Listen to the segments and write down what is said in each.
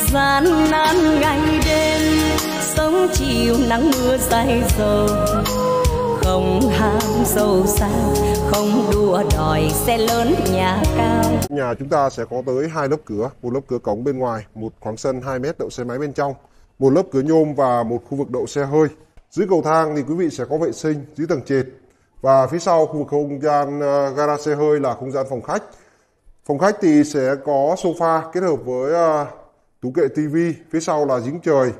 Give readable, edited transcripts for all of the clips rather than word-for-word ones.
gian nan ngày đêm, sống chiều nắng mưa say dầu, không ham giàu sang, không đua đòi xe lớn nhà cao. Nhà chúng ta sẽ có tới 2 lớp cửa, một lớp cửa cổng bên ngoài, một khoảng sân 2 mét đậu xe máy bên trong, một lớp cửa nhôm và một khu vực đậu xe hơi. Dưới cầu thang thì quý vị sẽ có vệ sinh dưới tầng trệt, và phía sau khu vực không gian gara xe hơi là không gian phòng khách. Phòng khách thì sẽ có sofa kết hợp với tủ kệ tivi, phía sau là giếng trời.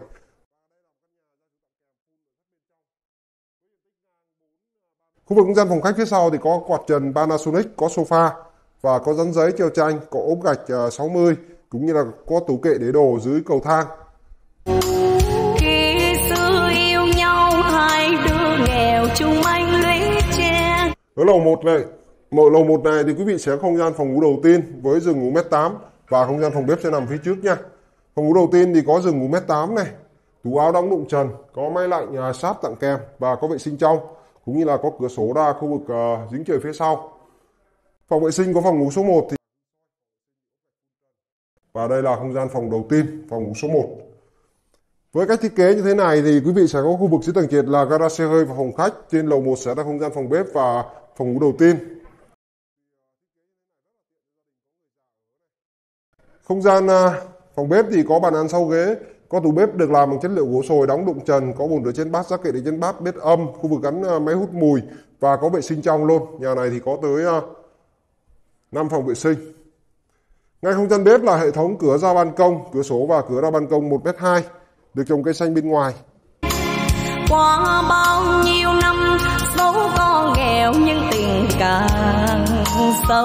Khu vực không gian phòng khách phía sau thì có quạt trần Panasonic, có sofa và có dán giấy treo tranh, có ốp gạch 60 cũng như là có tủ kệ để đồ dưới cầu thang. Khi xưa yêu nhau hai đứa nghèo chung anh lấy che. Ở lầu 1 này, lầu 1 này thì quý vị sẽ có không gian phòng ngủ đầu tiên với giường ngủ 1m8 và không gian phòng bếp sẽ nằm phía trước nha. Phòng ngủ đầu tiên thì có giường ngủ 1m8 này, tủ áo đóng đụng trần, có máy lạnh sáp tặng kèm và có vệ sinh trong, cũng như là có cửa sổ ra khu vực giếng trời phía sau. Phòng vệ sinh có phòng ngủ số 1 thì và đây là không gian phòng đầu tiên, phòng ngủ số 1. Với cách thiết kế như thế này thì quý vị sẽ có khu vực dưới tầng trệt là gara xe hơi và phòng khách, trên lầu 1 sẽ là không gian phòng bếp và phòng ngủ đầu tiên. Không gian phòng bếp thì có bàn ăn sau ghế, có tủ bếp được làm bằng chất liệu gỗ sồi đóng đụng trần, có bồn rửa chén bát, giá kệ để chén bát, bếp âm, khu vực gắn máy hút mùi và có vệ sinh trong luôn. Nhà này thì có tới 5 phòng vệ sinh. Ngay không gian bếp là hệ thống cửa ra ban công, cửa sổ và cửa ra ban công 1m2, được trồng cây xanh bên ngoài. Qua bao nhiêu năm dẫu có nghèo nhưng tình càng sâu.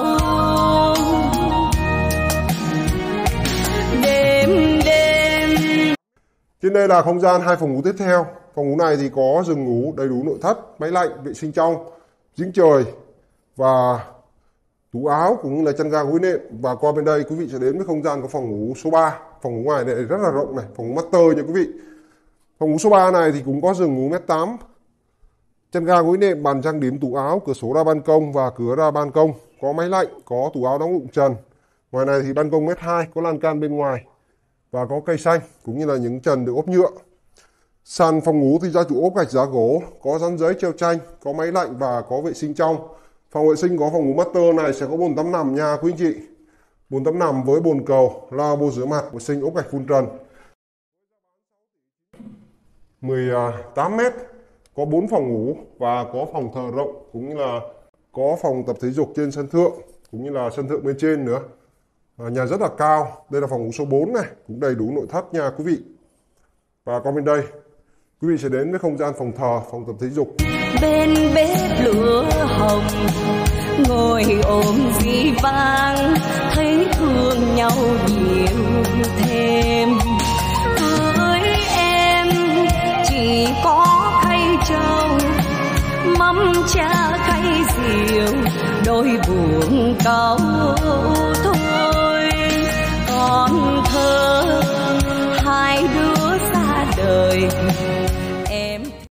Đêm trên đây là không gian 2 phòng ngủ tiếp theo. Phòng ngủ này thì có giường ngủ đầy đủ nội thất, máy lạnh, vệ sinh trong, giếng trời và tủ áo cũng như là chăn ga gối nệm. Và qua bên đây quý vị sẽ đến với không gian của phòng ngủ số 3. Phòng ngủ ngoài này rất là rộng này, phòng ngủ master nha quý vị. Phòng ngủ số 3 này thì cũng có giường ngủ 1m8, chăn ga gối nệm, bàn trang điểm, tủ áo, cửa sổ ra ban công và cửa ra ban công, có máy lạnh, có tủ áo đóng đụng trần. Ngoài này thì ban công 1m2, có lan can bên ngoài và có cây xanh cũng như là những trần được ốp nhựa. Sàn phòng ngủ thì gia chủ ốp gạch giá gỗ, có dán giấy treo tranh, có máy lạnh và có vệ sinh trong. Phòng vệ sinh có phòng ngủ master này sẽ có bồn tắm nằm nha quý anh chị. Bồn tắm nằm với bồn cầu, lavabo rửa mặt, vệ sinh ốp gạch phun trần. 18 m, có 4 phòng ngủ và có phòng thờ rộng cũng như là có phòng tập thể dục trên sân thượng cũng như là sân thượng bên trên nữa. Nhà rất là cao. Đây là phòng ngủ số 4 này, cũng đầy đủ nội thất nha quý vị. Và còn bên đây quý vị sẽ đến với không gian phòng thờ, phòng tập thể dục. bên bếp lửa hồng ngồi ôm dĩ vang, thấy thương nhau nhiều thêm. Với em chỉ có khay trầu, mắm cha khay rượu, đôi buồn câu thôi. Còn thơ hai đứa xa đời,